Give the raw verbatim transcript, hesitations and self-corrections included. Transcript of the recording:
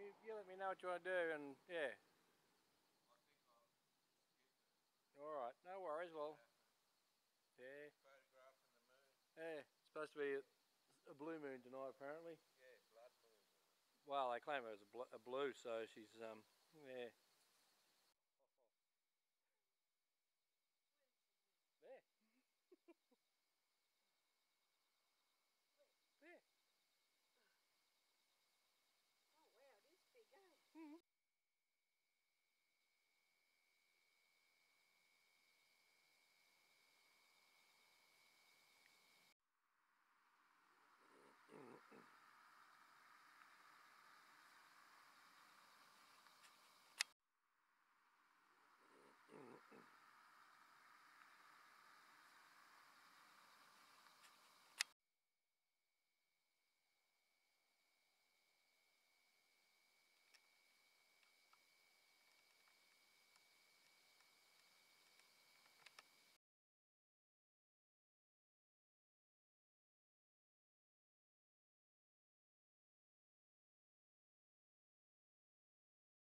you, you let me know what you want to do, and yeah. I think I'll skip it. Alright, no worries, well, yeah. Photographing the moon. Yeah, it's supposed to be a, a blue moon tonight, apparently. Yeah, blood moon. Well, they claim it was a, bl a blue, so she's, um, yeah.